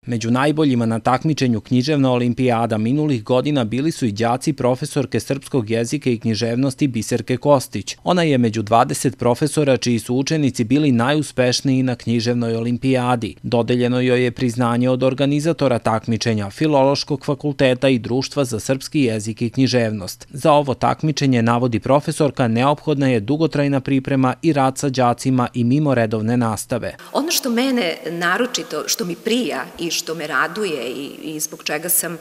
Među najboljima na takmičenju Književna olimpijada minulih godina bili su i đaci profesorke srpskog jezika i književnosti Biserke Kostić. Ona je među 20 profesora čiji su učenici bili najuspešniji na Književnoj olimpijadi. Dodeljeno joj je priznanje od organizatora takmičenja, Filološkog fakulteta i Društva za srpski jezik i književnost. Za ovo takmičenje, navodi profesorka, neophodna je dugotrajna priprema i rad sa đacima i mimo redovne nastave. Ono što mene naročito, što mi prija i što me raduje i zbog čega sam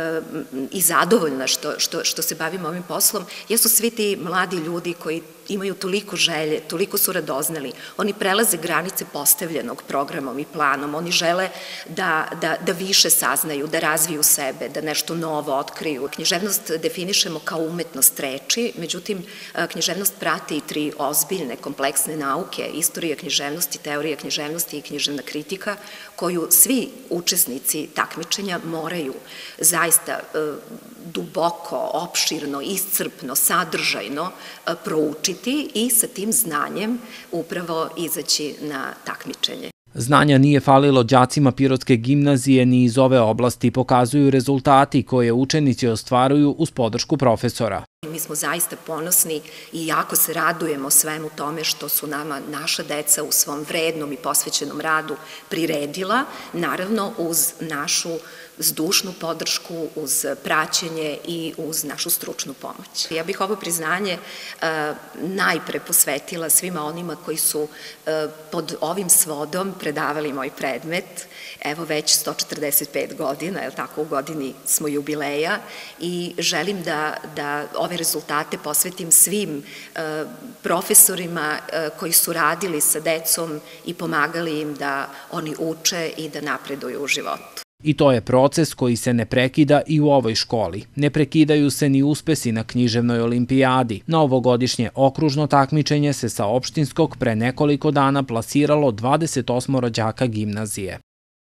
i zadovoljna što se bavim ovim poslom, jesu svi ti mladi ljudi koji imaju toliko želje, toliko su radoznali. Oni prelaze granice postavljenog programom i planom, oni žele da više saznaju, da razviju sebe, da nešto novo otkriju. Književnost definišemo kao umetnost reči, međutim, književnost prati i 3 ozbiljne, kompleksne nauke, istorija književnosti, teorija književnosti i književna kritika, koju svi učesnici takmičenja moraju zaista duboko, opširno, iscrpno, sadržajno proučiti i sa tim znanjem upravo izaći na takmičenje. Znanja nije falilo đacima Pirotske gimnazije ni iz ove oblasti, pokazuju rezultati koje učenici ostvaruju uz podršku profesora. Mi smo zaista ponosni i jako se radujemo svemu tome što su nama naša deca u svom vrednom i posvećenom radu priredila, naravno uz našu zdušnu podršku, uz praćenje i uz našu stručnu pomoć. Ja bih ovo priznanje najpre posvetila svima onima koji su pod ovim svodom predavali moj predmet, evo već 145 godina, je li tako, u godini smo jubileja, i želim da ove rezultate posvetim svim profesorima koji su radili sa decom i pomagali im da oni uče i da napreduju u životu. I to je proces koji se ne prekida i u ovoj školi. Ne prekidaju se ni uspesi na Književnoj olimpijadi. Na ovogodišnje okružno takmičenje se sa opštinskog pre nekoliko dana plasiralo 28 đaka gimnazije.